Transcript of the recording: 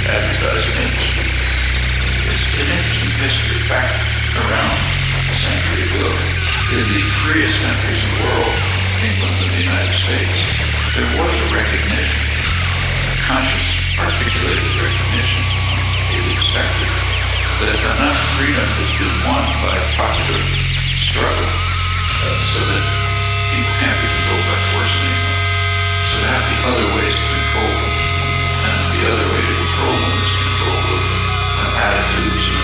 advertising industry. It's an interesting history back around a century ago. In the freest countries in the world, England and the United States, there was a recognition, a conscious, articulated recognition, it expected, that enough freedom has been won by popular struggle so that people can't be controlled by force anymore. So they have the other ways to control them. And the other way to control them is control of attitudes